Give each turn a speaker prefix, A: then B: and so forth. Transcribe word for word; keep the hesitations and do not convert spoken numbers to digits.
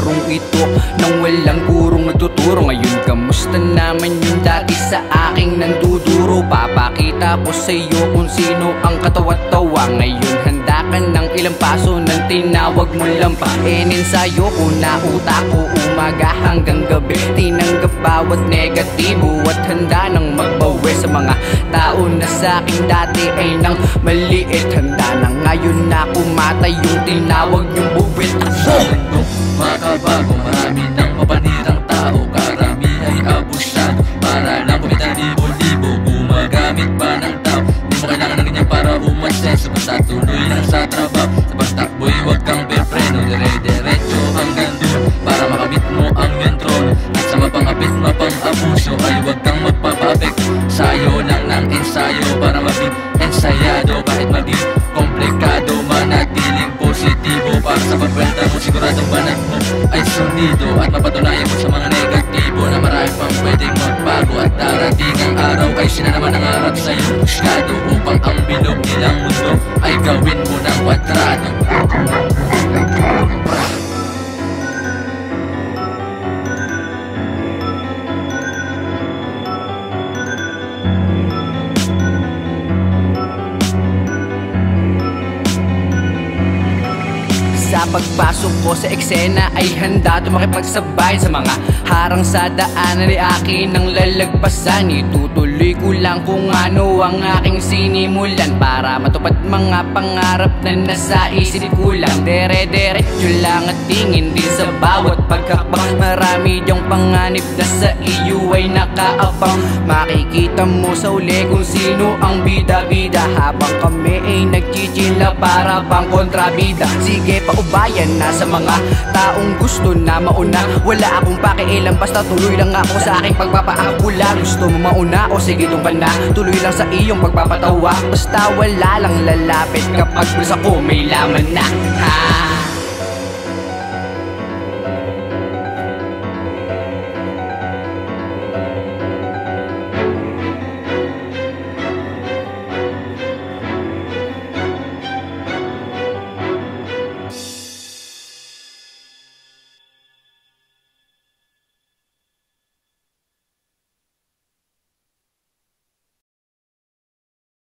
A: larong ito nang walang gurong nagtuturo. Ngayon kamusta naman yung dati sa aking nanduduro? Papakita ko sa'yo kung sino ang katawa-tawa. Ngayon handa ka ng ilang paso ng tinawag mo lang pa. Eninsayo ko na utak ko umaga hanggang gabi. Tinanggap bawat negatibo at handa nang magbawi sa mga tao na sa'king dati ay nang maliit. Handa na ngayon na kumatay yung tinawag yung buwit.
B: Makabago, marami ng mapanirang tao. Karami ay abusado para lang kumita libo-libo. Gumagamit pa ng tao, di mo kailangan ng ganyan para umasenso. Basta tuloy lang sa trabaho, sa pagtakbo'y huwag kang bepreno. Dire-diretso hanggang dulo para makamit mo ang iyong trono. At sa mapangapit, mapang-abuso ay huwag kang magpapapek. Sayo lang ng ensayo para maging ensayado. Kahit maging komplikado, manatiling positibo. Para sa pagkwenta mo, siguradong banat mo ay sunido. At mapatunayan mo sa mga negatibo na marami pang pwedeng magbago. At darating ang araw ay sila naman ang harap sa'yo pusyado, upang ang bilog nilang mundo ay gawin mo ng kwadrado.
A: Sa pagpasok ko sa eksena ay handa tumakipagsabay sa mga harang sa daanan ay akin ang lalagpasan. Itutuloy ko lang kung ano ang aking sinimulan para matupad mga pangarap na nasa isip ko lang. Dere-derecho lang at tingin din sa bawat pagkakbang. Marami diyang panganib na sa iyo ay nakaabang. Makikita mo sa uli kung sino ang bida-bida habang kami ay nagchichila para bang kontrabida. Sige pa ubayan na sa mga taong gusto na mauna. Wala akong pakialam, basta tuloy lang ako sa aking pagpapaakula. Gusto mo mauna o sige doon ka na, tuloy lang sa iyong pagpapatawa. Basta wala lang lalapit kapag pulis ako may laman na. Ha?